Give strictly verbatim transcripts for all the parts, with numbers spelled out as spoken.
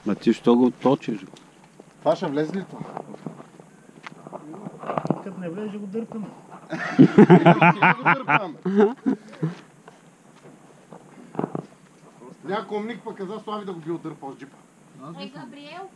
Ма ти що го точиш? Това ще влезе ли това? Като не влезе, го дърпаме. Някой умник пък каза Слави да го би отдърпал с джипа. Е, Габриел?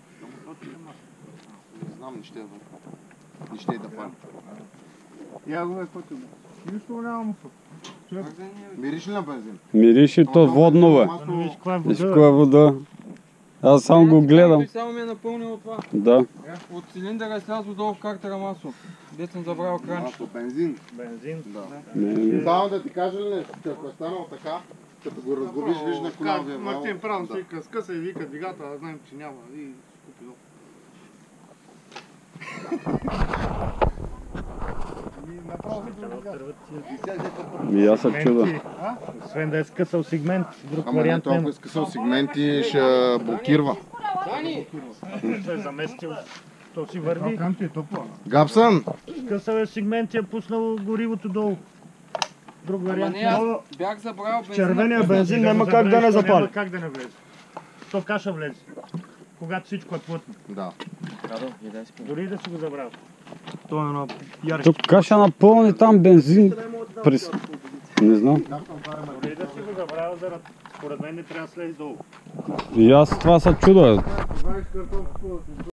Не знам, не ще я върпа. Не ще я да фана. Я го е пътя. Нищо няма му. Мириш ли на бензин? Мириши то водно, бе. Виж каква е Виж вода. коя вода. Аз само го гледам. Той само ми е напълнил това. Да. От цилиндъра е слязло долу в картера масло. Де съм забравил кранчето. Масло, бензин. Бензин. Да. Не, не. Само да ти кажа ли нещо, че ако е станало така, като го разгубиш, виж на коня. Мартин правилно си вика, скъса и вика двигател, а знаем, че няма. И купи долу. И аз съм чуда. Освен да е скъсал сегмент, друг Ама не, вариант толкова няма. е скъсал сегменти, ще блокирва. Се е заместил, то си върви. Гапсън! Скъсал е сегмент и е пуснал горивото долу. Друг Ама вариант не, аз няма. бях забравил бензина. Червения бензин няма как да не запали. Няма как да не влезе. То каша влезе. Когато всичко е плътно. Да. Дори да си го забравил. То е едно ярко. Тук каша напълни там бензин. През... Не знам. Дори да си го забравил, според мен не трябва да слезе долу. И аз това се чуда.